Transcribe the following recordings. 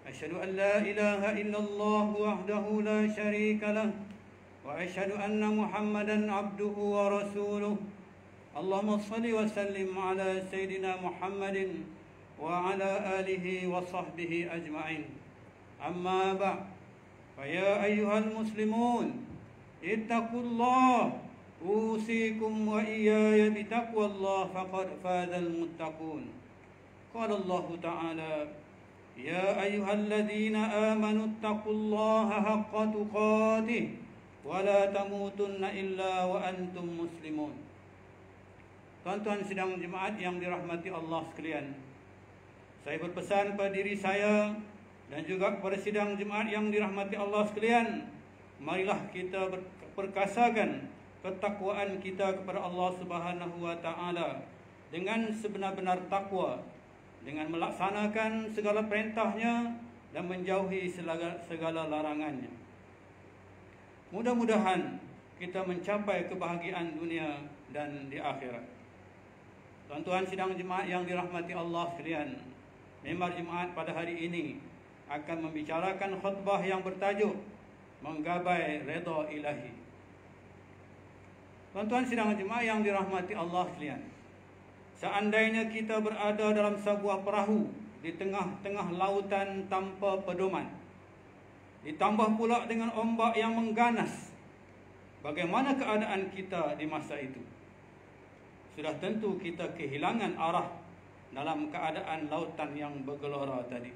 أشهد أن لا إله إلا الله وحده لا شريك له وأشهد أن محمدا عبده ورسوله اللهم صل وسلم على سيدنا محمد وعلى آله وصحبه أجمعين أما بعد فيا أيها المسلمون اتقوا الله أوصيكم وإياي بتقوى الله فقد فاز المتقون قال الله تعالى يا أيها الذين آمنوا اتقوا الله حق تقاته ولا تموتن إلا وأنتم مسلمون. Tuan-tuan sidang jemaat yang dirahmati Allah sekalian, saya berpesan pada diri saya dan juga kepada sidang jemaat yang dirahmati Allah sekalian, marilah kita perkasakan ketakwaan kita kepada Allah Subhanahu wa taala dengan sebenar-benar takwa, dengan melaksanakan segala perintahnya dan menjauhi segala larangannya. Mudah-mudahan kita mencapai kebahagiaan dunia dan di akhirat. Tuan-tuan sidang jemaat yang dirahmati Allah sekalian, member jemaat pada hari ini akan membicarakan khutbah yang bertajuk Menggapai Redha Ilahi. Tuan-tuan sidang jemaat yang dirahmati Allah sekalian, seandainya kita berada dalam sebuah perahu di tengah-tengah lautan tanpa pedoman, ditambah pula dengan ombak yang mengganas, bagaimana keadaan kita di masa itu? Sudah tentu kita kehilangan arah dalam keadaan lautan yang bergelora tadi.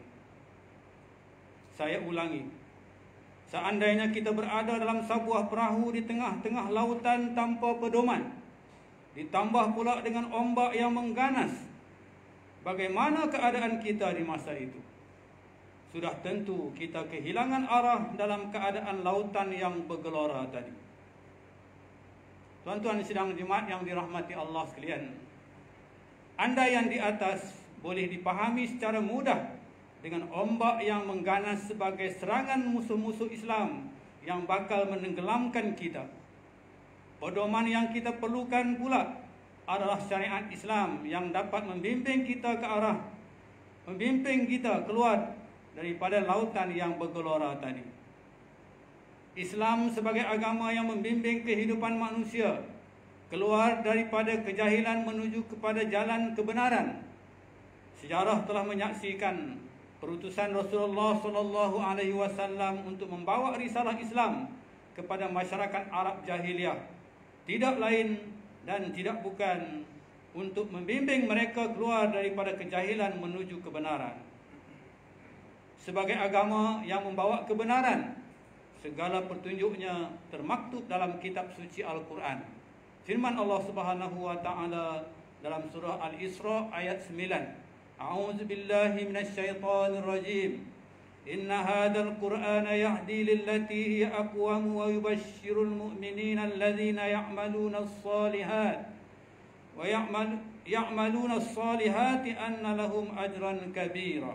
Saya ulangi, seandainya kita berada dalam sebuah perahu di tengah-tengah lautan tanpa pedoman, ditambah pula dengan ombak yang mengganas, bagaimana keadaan kita di masa itu? Sudah tentu kita kehilangan arah dalam keadaan lautan yang bergelora tadi. Tuan-tuan sidang jemaat yang dirahmati Allah sekalian, andaian di atas boleh dipahami secara mudah dengan ombak yang mengganas sebagai serangan musuh-musuh Islam yang bakal menenggelamkan kita, pedoman yang kita perlukan pula adalah syariat Islam yang dapat membimbing kita ke arah, membimbing kita keluar daripada lautan yang bergelora tadi. Islam sebagai agama yang membimbing kehidupan manusia keluar daripada kejahilan menuju kepada jalan kebenaran. Sejarah telah menyaksikan perutusan Rasulullah SAW untuk membawa risalah Islam kepada masyarakat Arab jahiliyah, tidak lain dan tidak bukan untuk membimbing mereka keluar daripada kejahilan menuju kebenaran. Sebagai agama yang membawa kebenaran, segala petunjuknya termaktub dalam kitab suci Al-Quran. Firman Allah Subhanahu wa taala dalam surah Al-Isra ayat 9. A'udzu billahi minasyaitonir rajim. Inna hadzal Qur'ana yahdi lillati hiya aqwam wa yubashshirul mu'minina alladzina ya'maluna as-solihat wa ya'maluna as-solihati anna lahum ajran kabira.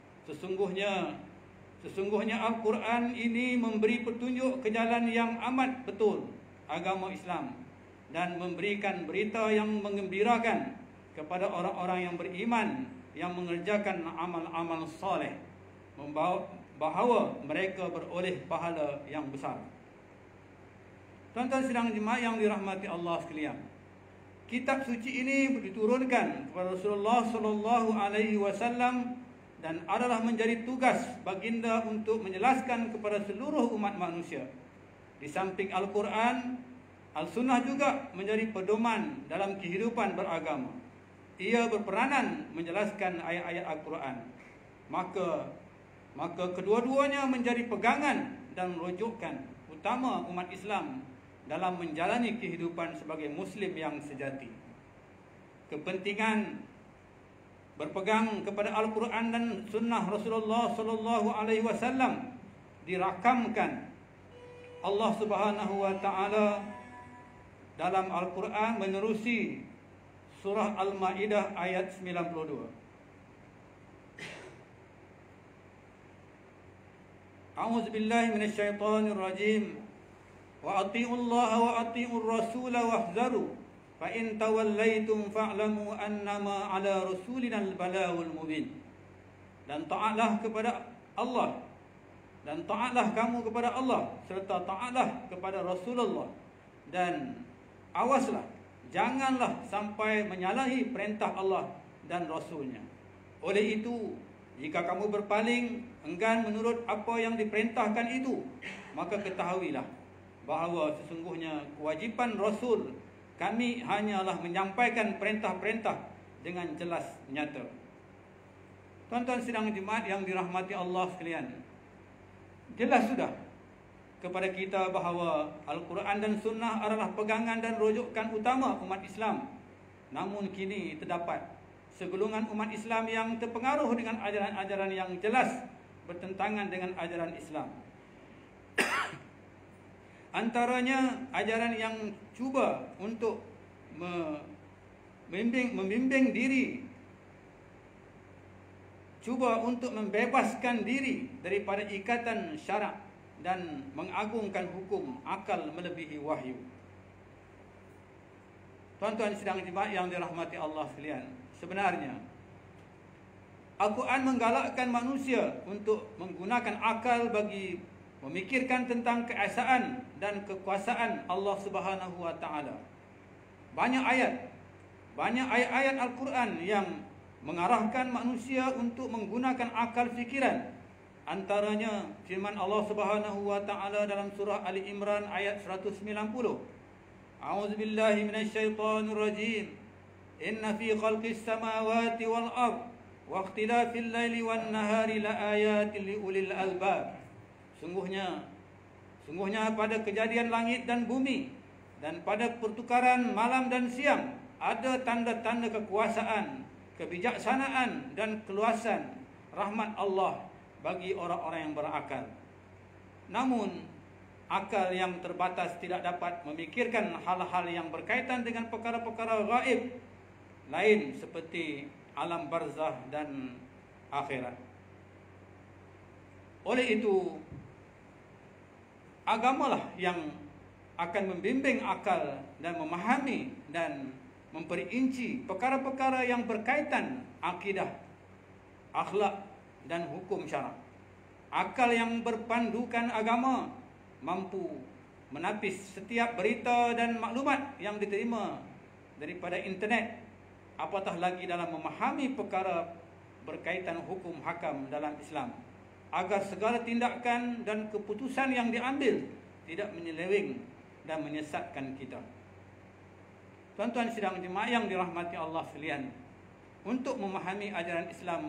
Sesungguhnya Al-Quran ini memberi petunjuk ke jalan yang amat betul, agama Islam, dan memberikan berita yang menggembirakan kepada orang-orang yang beriman yang mengerjakan amal-amal soleh, bahawa mereka beroleh pahala yang besar. Tuan-tuan sidang jemaat yang dirahmati Allah sekalian, kitab suci ini diturunkan kepada Rasulullah SAW dan adalah menjadi tugas baginda untuk menjelaskan kepada seluruh umat manusia. Di samping Al-Quran, Al-Sunnah juga menjadi pedoman dalam kehidupan beragama. Ia berperanan menjelaskan ayat-ayat Al-Quran. Maka kedua-duanya menjadi pegangan dan rujukan utama umat Islam dalam menjalani kehidupan sebagai Muslim yang sejati. Kepentingan berpegang kepada Al-Quran dan Sunnah Rasulullah SAW dirakamkan Allah Subhanahu wa taala dalam Al-Quran menerusi surah Al-Maidah ayat 92. A'udzu billahi minasyaitonir rajim. Wa atiiullaha wa atiiur rasula wahzaru fa in tawallaitum fa'lamu annama 'ala rasulina al-balaghul mubin. Dan taatlah kepada Allah, dan taatlah kamu kepada Allah serta taatlah kepada Rasulullah, dan awaslah, janganlah sampai menyalahi perintah Allah dan Rasulnya. Oleh itu, jika kamu berpaling enggan menurut apa yang diperintahkan itu, maka ketahuilah bahawa sesungguhnya kewajipan Rasul kami hanyalah menyampaikan perintah-perintah dengan jelas nyata. Tuan-tuan sidang jemaat yang dirahmati Allah sekalian, jelas sudah kepada kita bahawa Al-Quran dan Sunnah adalah pegangan dan rujukan utama umat Islam. Namun kini terdapat segolongan umat Islam yang terpengaruh dengan ajaran-ajaran yang jelas bertentangan dengan ajaran Islam. Antaranya ajaran yang cuba untuk membimbing diri, cuba untuk membebaskan diri daripada ikatan syarak dan mengagungkan hukum akal melebihi wahyu. Tuan-tuan sidang jemaat yang dirahmati Allah sekalian, sebenarnya Al-Quran menggalakkan manusia untuk menggunakan akal bagi memikirkan tentang keesaan dan kekuasaan Allah Subhanahu wa taala. Banyak ayat-ayat Al-Quran yang mengarahkan manusia untuk menggunakan akal fikiran. Antaranya firman Allah Subhanahu wa taala dalam surah Ali Imran ayat 190. A'udzubillahi minasyaitonirrajim. Inna fi khalqis samawati wal ardh wa ikhtilafil laili wan nahari laayatin liulil albab. Sungguhnya pada kejadian langit dan bumi dan pada pertukaran malam dan siang ada tanda-tanda kekuasaan, kebijaksanaan dan keluasan rahmat Allah bagi orang-orang yang berakal. Namun akal yang terbatas tidak dapat memikirkan hal-hal yang berkaitan dengan perkara-perkara gaib lain seperti alam barzah dan akhirat. Oleh itu, agamalah yang akan membimbing akal dan memahami dan memperinci perkara-perkara yang berkaitan akidah, akhlak dan hukum syarak. Akal yang berpandukan agama mampu menapis setiap berita dan maklumat yang diterima daripada internet, apatah lagi dalam memahami perkara berkaitan hukum hakam dalam Islam, agar segala tindakan dan keputusan yang diambil tidak menyeleweng dan menyesatkan kita. Tuan-tuan sidang jemaah yang dirahmati Allah sekalian, untuk memahami ajaran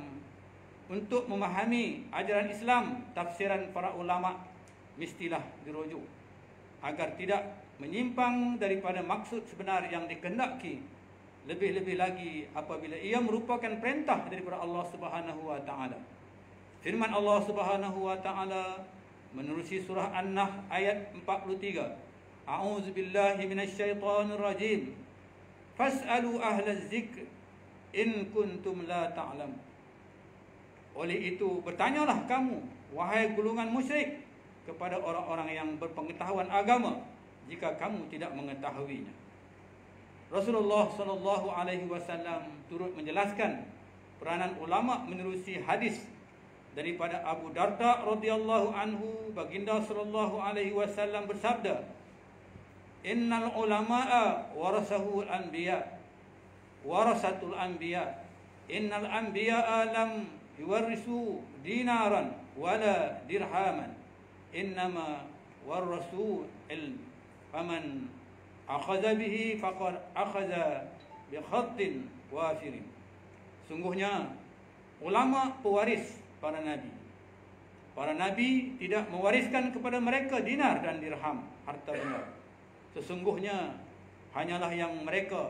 Islam, tafsiran para ulama mestilah dirujuk agar tidak menyimpang daripada maksud sebenar yang dikehendaki, lebih-lebih lagi apabila ia merupakan perintah daripada Allah Subhanahu wa taala. Firman Allah Subhanahu wa taala menerusi surah An-Nahl ayat 43. A'udzubillahi minasyaitonir rajim. Fas'alu ahlaz zikr in kuntum la ta'lam. Oleh itu bertanyalah kamu wahai golongan musyrik kepada orang-orang yang berpengetahuan agama jika kamu tidak mengetahuinya. Rasulullah sallallahu alaihi wasallam turut menjelaskan peranan ulama menerusi hadis daripada Abu Darda radhiyallahu anhu. Baginda sallallahu alaihi wasallam bersabda, innal ulama'a warasatul anbiya. Innal anbiya'a lam yuwarrisu dinaran wala dirhaman, innama warasu ilm. Faman akhadha bihi faqad akhadha bi khattin wafirin. Sungguhnya ulama pewaris para nabi. Para nabi tidak mewariskan kepada mereka dinar dan dirham, harta benda. Sesungguhnya hanyalah yang mereka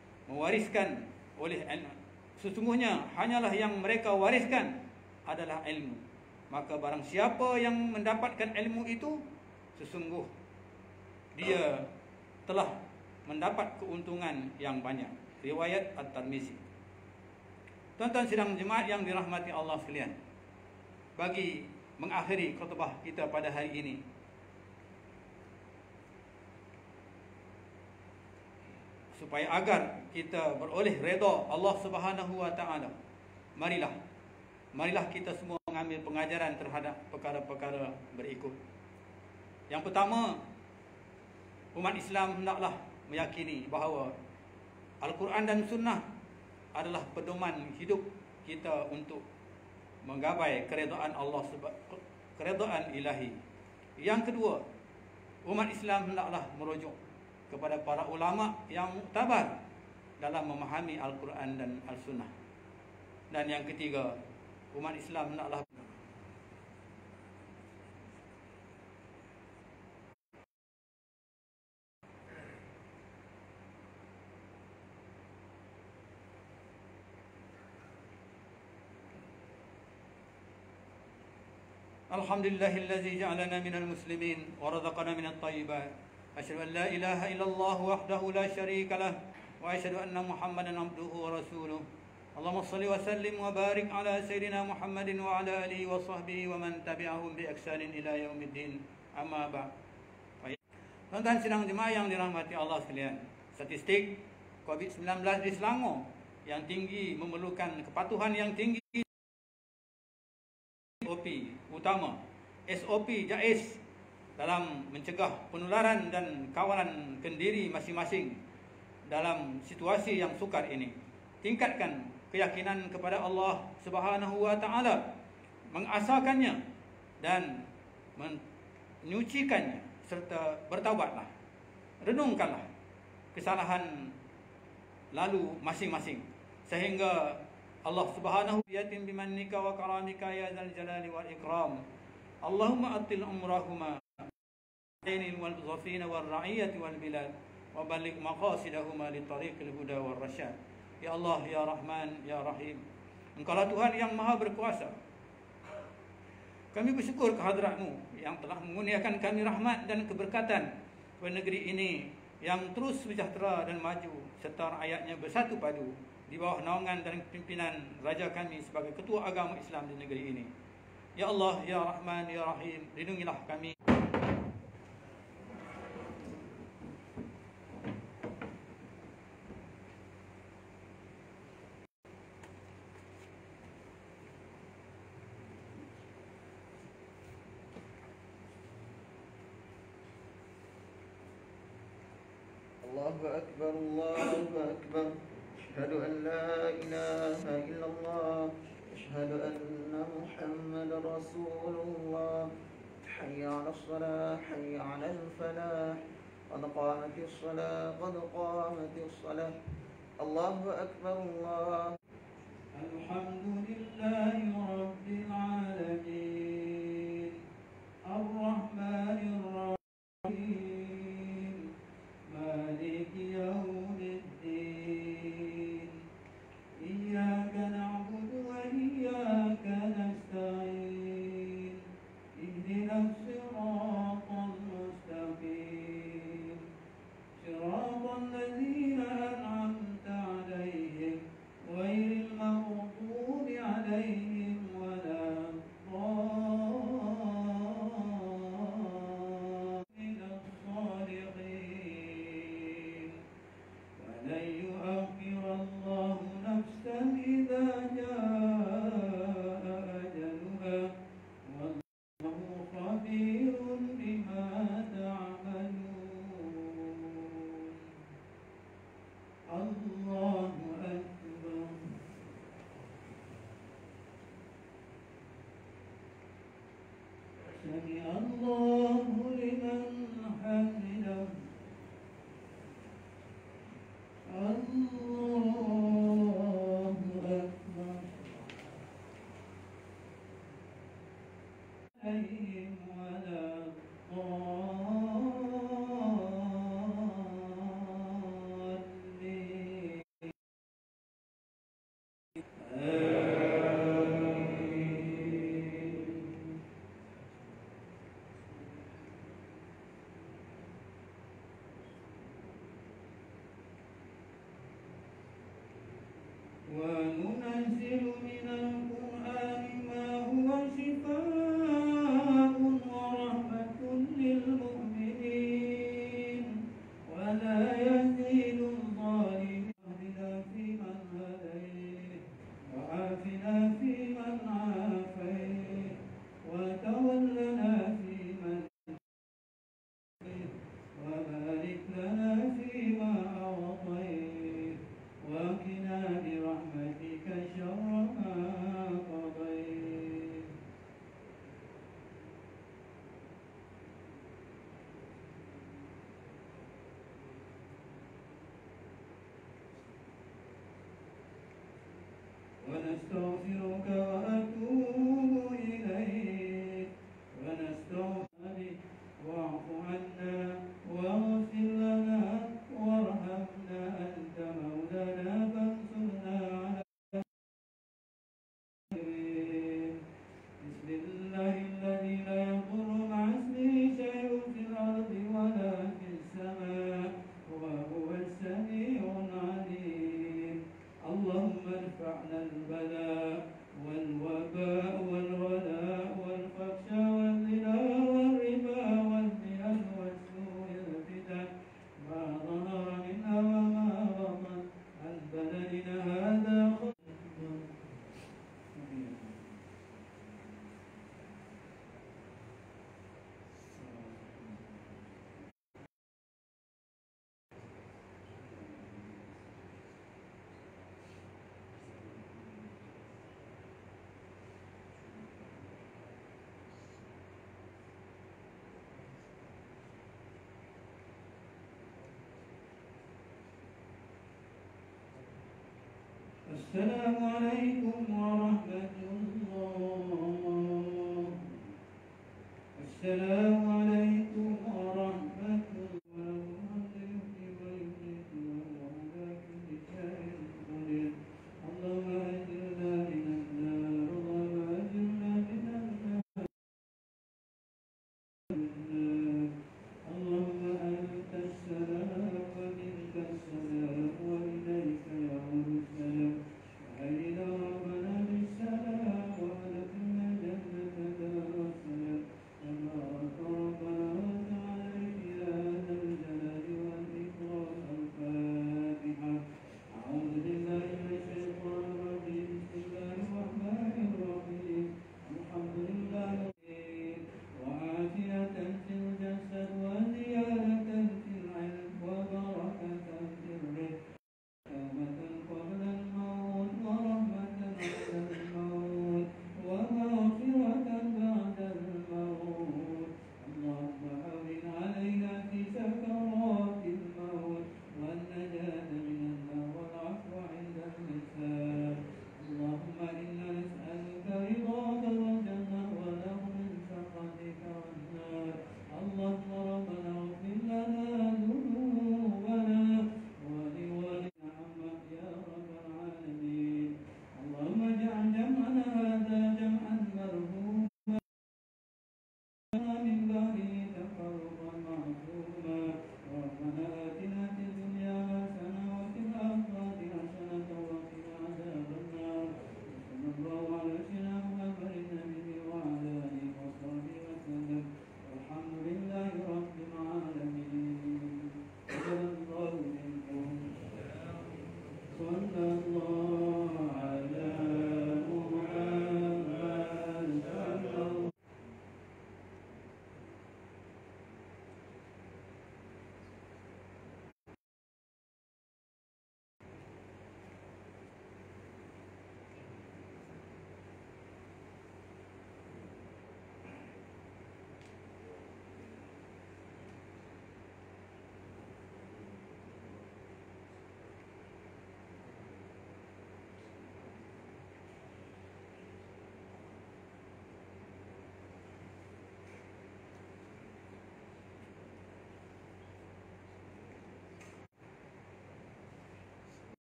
wariskan adalah ilmu. Maka barang siapa yang mendapatkan ilmu itu, sesungguh dia telah mendapat keuntungan yang banyak. Riwayat At-Tirmizi. Tuan-tuan sidang jemaat yang dirahmati Allah sekalian, bagi mengakhiri khutbah kita pada hari ini, supaya agar kita beroleh redha Allah Subhanahu wa taala, marilah kita semua mengambil pengajaran terhadap perkara-perkara berikut. Yang pertama, umat Islam hendaklah meyakini bahawa Al-Quran dan Sunnah adalah pedoman hidup kita untuk menggapai keredaan Allah, keredaan ilahi. Yang kedua, umat Islam hendaklah merujuk kepada para ulama yang muktabar dalam memahami Al-Quran dan Al-Sunnah. Dan yang ketiga, umat Islam hendaklah Alhamdulillahillazi ja'alana minal muslimin wa razaqana minat thayyibat. Asyhadu an la ilaha illallah wahdahu la syarika lah wa asyhadu anna Muhammadan abduhu wa rasuluh. Allahumma shalli wa sallim wa barik ala sayyidina Muhammadin wa ala alihi wa sahbihi wa man tabi'ahum bi ihsanin ila yaumiddin. Amma ba'd. Tuan-tuan sidang jemaah yang dirahmati Allah sekalian, statistik COVID-19 di Selangor yang tinggi memerlukan kepatuhan yang tinggi. SOP utama, SOP JAIS dalam mencegah penularan dan kawalan kendiri masing-masing dalam situasi yang sukar ini. Tingkatkan keyakinan kepada Allah Subhanahu wa taala, mengasahkannya dan menyucikannya serta bertaubatlah. Renungkanlah kesalahan lalu masing-masing sehingga Allah Subhanahu yatim bimannika wa karamika ya dzal jalali wal ikram. Allahumma atil umrahuma ainil wal dhafina wal ra'iyati wal bilad wa balligh maqasidahuma li tariqil huda wal rasyad. Ya Allah, ya Rahman, ya Rahim. Engkaulah Tuhan yang Maha berkuasa. Kami bersyukur kehadrat-Mu yang telah mengurniakan kami rahmat dan keberkatan kepada negeri ini yang terus sejahtera dan maju serta rakyatnya bersatu padu di bawah naungan dan pimpinan raja kami sebagai ketua agama Islam di negeri ini. Ya Allah, ya Rahman, ya Rahim, lindungilah kami. Allahu Akbar, Allahu Akbar. أشهد أن لا إله إلا الله أشهد أن محمد رسول الله حي على الصلاة حي على الفلاح قد قامت الصلاة قد قامت الصلاة الله أكبر الله. الحمد لله رب العالمين الرحمن الرحيم مالك يوم الدين إياك نعبد وإياك نستعين اهدنا الصراط المستقيم صراط الذين أنعمت عليهم غير المغضوب عليهم ولا الضالين الصالحين ولن يؤخر الله نفسا إذا جاء أجلها والله خبير بما تعملون. الله أكبر. سمع الله لمن حمده. الله أكبر. عليهم ولا الضالين. وننزل من القرآن ما هو شفاء ورحمة للمؤمنين ونستغفرك وأتوب إليك ونستغفرك واعف عنا واغفر لنا وارحمنا أنت مولانا فانصرنا على الكافرين. بسم الله الذي لا يضر مع اسمه شيء في الأرض ولا في السماء وهو السميع العليم. اللهم ارفعنا البلاء والوباء والغلاء والفحشاء والزنا والربا والزنا والسوء الفتن ما ظهر منها وما بطن عن بلدنا هذا السلام عليكم ورحمة الله. السلام